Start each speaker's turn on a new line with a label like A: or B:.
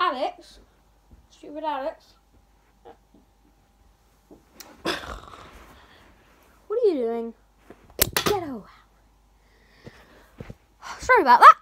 A: Alex. Stupid Alex. What are you doing? Get over. Sorry about that.